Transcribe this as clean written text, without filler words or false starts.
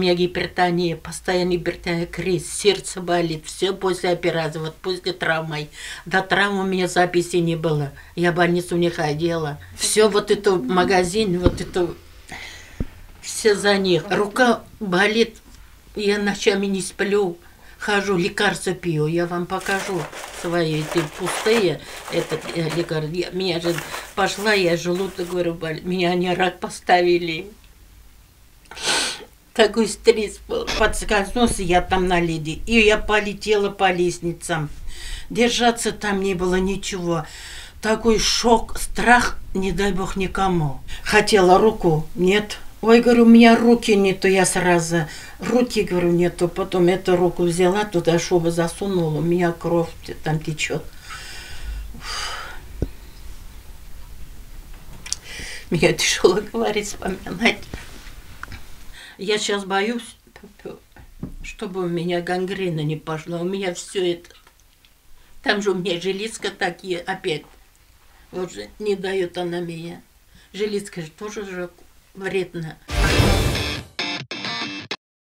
меня гипертония, постоянно гипертония, криз, сердце болит, все после операции, вот после травмы. До травмы у меня записи не было, я в больницу не ходила. Все вот это магазин, вот это, все за них. Рука болит, я ночами не сплю, хожу, лекарства пью, я вам покажу свои эти пустые, лекарства. Меня же пошла, я желудок, говорю, меня они рак поставили. Такой стресс был, подскользнулся я там на леди, и я полетела по лестницам. Держаться там не было ничего. Такой шок, страх, не дай бог никому. Хотела руку, нет. Ой, говорю, у меня руки нету, я сразу. Руки, говорю, нету. Потом эту руку взяла, туда шубу засунула, у меня кровь там течет. Мне тяжело говорить, вспоминать. Я сейчас боюсь, чтобы у меня гангрена не пошла. У меня все это. Там же у меня железка такие опять. Вот же не дает она меня. Железка же тоже же вредно.